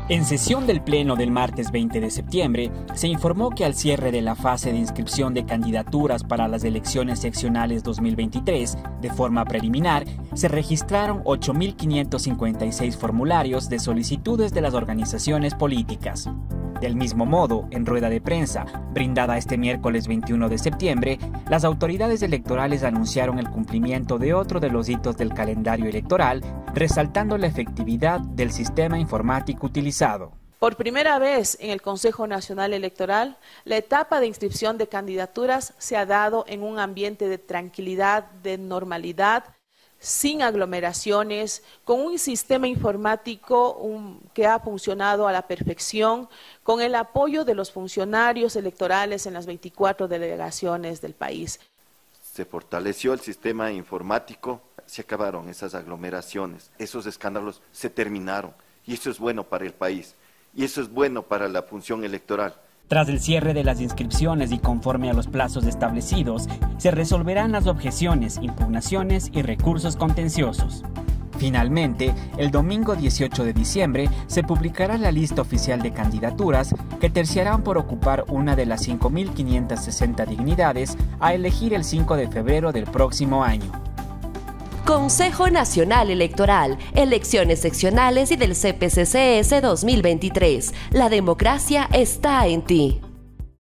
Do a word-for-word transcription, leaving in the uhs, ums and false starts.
En sesión del Pleno del martes veinte de septiembre, se informó que al cierre de la fase de inscripción de candidaturas para las elecciones seccionales dos mil veintitrés, de forma preliminar, se registraron ocho mil quinientos cincuenta y seis formularios de solicitudes de las organizaciones políticas. Del mismo modo, en rueda de prensa, brindada este miércoles veintiuno de septiembre, las autoridades electorales anunciaron el cumplimiento de otro de los hitos del calendario electoral, resaltando la efectividad del sistema informático utilizado. Por primera vez en el Consejo Nacional Electoral, la etapa de inscripción de candidaturas se ha dado en un ambiente de tranquilidad, de normalidad, sin aglomeraciones, con un sistema informático un, que ha funcionado a la perfección, con el apoyo de los funcionarios electorales en las veinticuatro delegaciones del país. Se fortaleció el sistema informático, se acabaron esas aglomeraciones, esos escándalos se terminaron y eso es bueno para el país y eso es bueno para la función electoral. Tras el cierre de las inscripciones y conforme a los plazos establecidos, se resolverán las objeciones, impugnaciones y recursos contenciosos. Finalmente, el domingo dieciocho de diciembre se publicará la lista oficial de candidaturas que terciarán por ocupar una de las cinco mil quinientas sesenta dignidades a elegir el cinco de febrero del próximo año. Consejo Nacional Electoral, elecciones seccionales y del C P C C S dos mil veintitrés. La democracia está en ti.